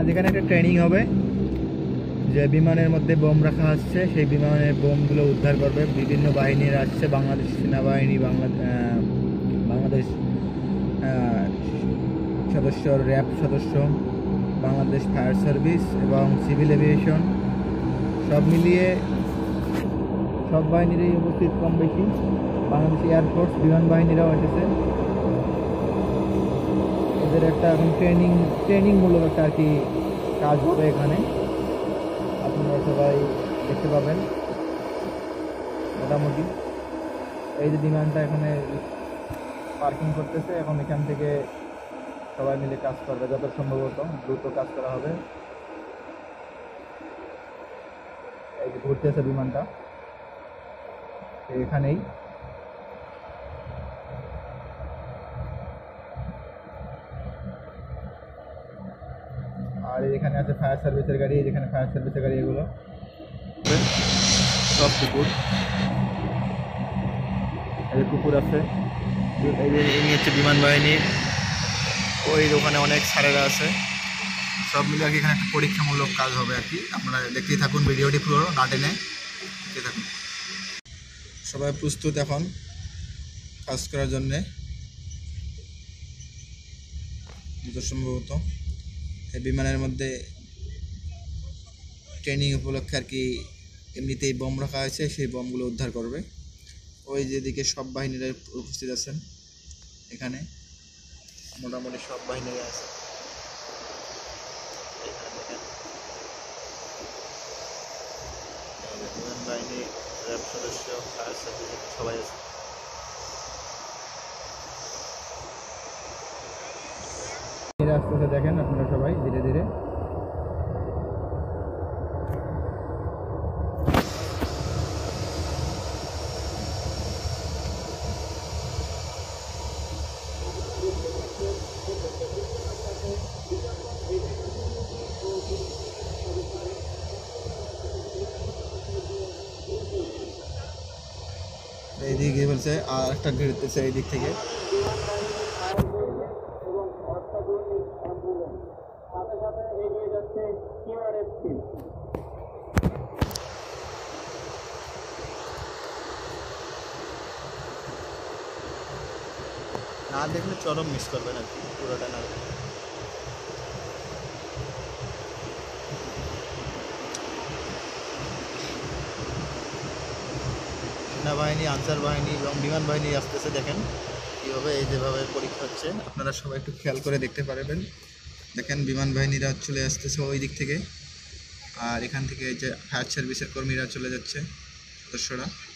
আজ এখানে একটা ট্রেনিং হবে যে বিমানের মধ্যে বোম রাখা আসছে, সেই বিমানের বোমগুলো উদ্ধার করবে। বিভিন্ন বাহিনীর আসছে, বাংলাদেশ সেনাবাহিনী, বাংলাদেশ সদস্য, র্যাব সদস্য, বাংলাদেশ ফায়ার সার্ভিস এবং সিভিল এভিয়েশন সব মিলিয়ে সব বাহিনীরই উপস্থিত কম বেশি। বাংলাদেশ এয়ারফোর্স বিমান বাহিনীরাও এসেছে। এদের একটা এখন ট্রেনিংমূলক একটা আর কি কাজ হবে এখানে, আপনারা সবাই দেখতে পাবেন। মোটামুটি এই যে বিমানটা এখানে পার্কিং করতেছে, এখন এখান থেকে সবাই মিলে কাজ করবে, যত সম্ভবত দ্রুত কাজ করা হবে। এই যে ঘুরতেছে বিমানটা এখানেই। আর এখানে আছে ফায়ার সার্ভিসের গাড়ি, যেখানে ফায়ার সার্ভিসের গাড়ি এগুলো সব কুকুর, এই কুকুর আছে। এই যে ইনি হচ্ছে বিমান বাহিনী, ওই ওখানে অনেক স্যারেরা আছে। সব মিলে আর কি এখানে একটা পরীক্ষামূলক কাজ হবে আর কি। আপনারা দেখতেই থাকুন ভিডিওটি পুরো না টেনে দেখতে থাকুন। সবাই প্রস্তুত এখন কাজ করার জন্যে সম্ভবত। এই বিমানের মধ্যে ট্রেনিং উপলক্ষে আর কি এমনিতেই বোম রাখা হয়েছে, সেই বোমগুলো উদ্ধার করবে। ওই যেদিকে সব বাহিনীরা উপস্থিত আছেন, এখানে মোটামুটি সব বাহিনীরা আছে। বিমান বাহিনী, র্যাব সদস্য, ফায়ার সার্ভিস সবাই আছে। আসতেছে দেখেন আপনারা সবাই ধীরে ধীরে। এইদিকে গিয়ে বলছে আর একটা ঘিরতেছে এই দিক থেকে। না দেখলে চরম মিস করবেন আর কি পুরোটা না। সেনাবাহিনী, আনসার বাহিনী এবং বিমান বাহিনী আসতেছে, দেখেন কীভাবে এই যেভাবে পরীক্ষা হচ্ছে। আপনারা সবাই একটু খেয়াল করে দেখতে পারবেন। দেখেন বিমান বাহিনীরা চলে আসতেছে ওই দিক থেকে, আর এখান থেকে এই যে ফায়ার সার্ভিসের কর্মীরা চলে যাচ্ছে, সদস্যরা।